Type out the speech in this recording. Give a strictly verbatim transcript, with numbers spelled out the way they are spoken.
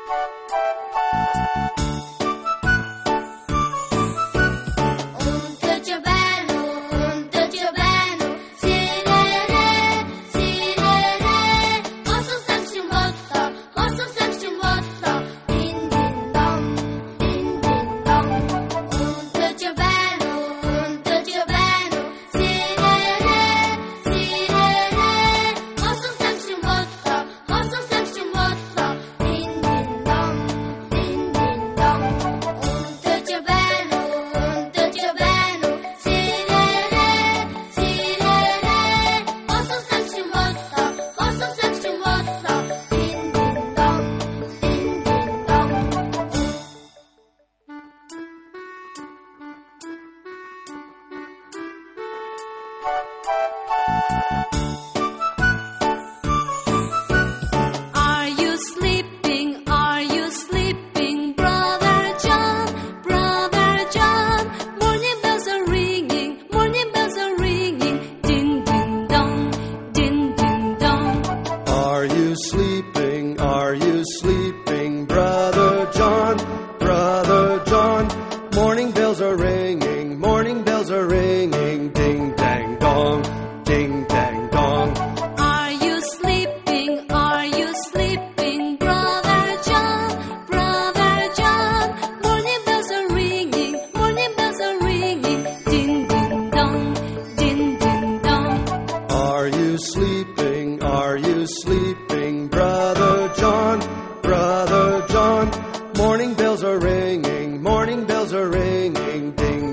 Are you sleeping? Are you sleeping, Brother John? Brother John, morning bells are ringing, morning bells are ringing, ding ding dong, ding ding dong. Are you sleeping? Are you sleeping, Brother John? Brother John, morning bells are ringing, morning bells are ringing, ding dang dong, ding dang dong. Are you sleeping? Are you sleeping, Brother John? Brother John, morning bells are ringing, morning bells are ringing, ding ding dong, ding ding dong. Are you sleeping? Are you sleeping, Brother John? Brother John, morning bells are ringing, morning bells are ringing, ding